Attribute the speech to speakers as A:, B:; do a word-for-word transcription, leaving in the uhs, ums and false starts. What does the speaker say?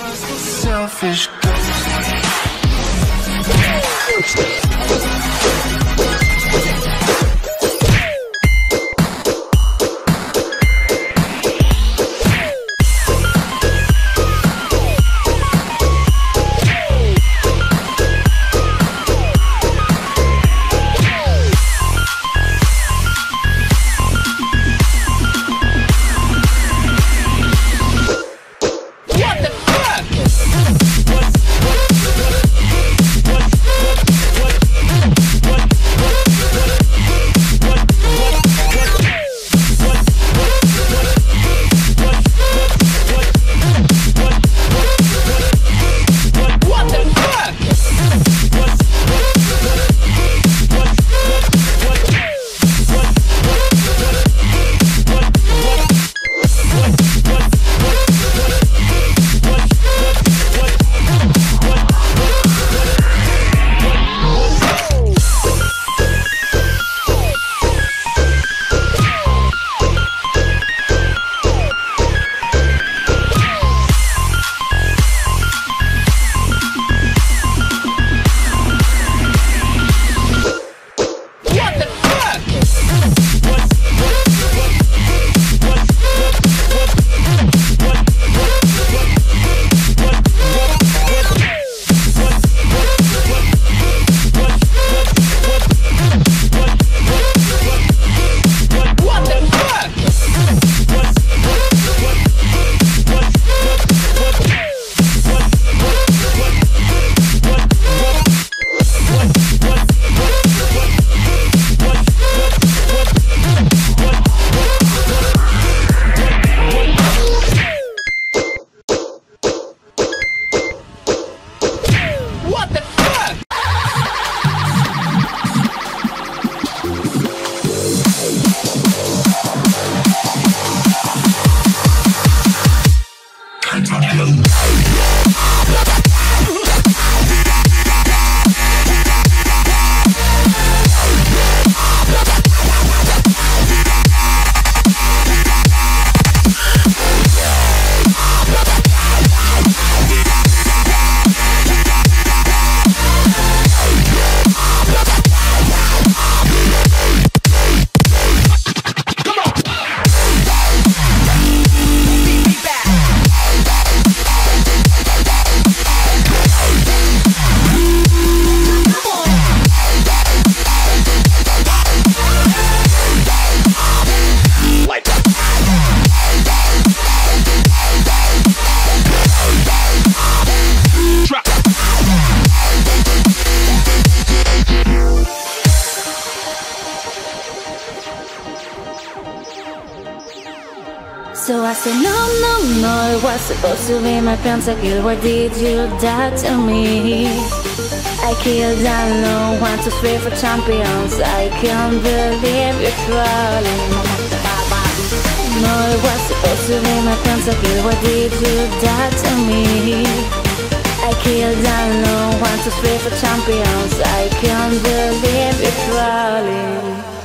A: Selfish ghost.
B: So I said no, no, no, it was supposed to be my pentakill. Why did you die to me? I killed alone, one, two, three for champions. I can't believe you're crawling. No, it was supposed to be my pentakill. Why did you die to me? I killed alone, one, two, three for champions. I can't believe you're crawling.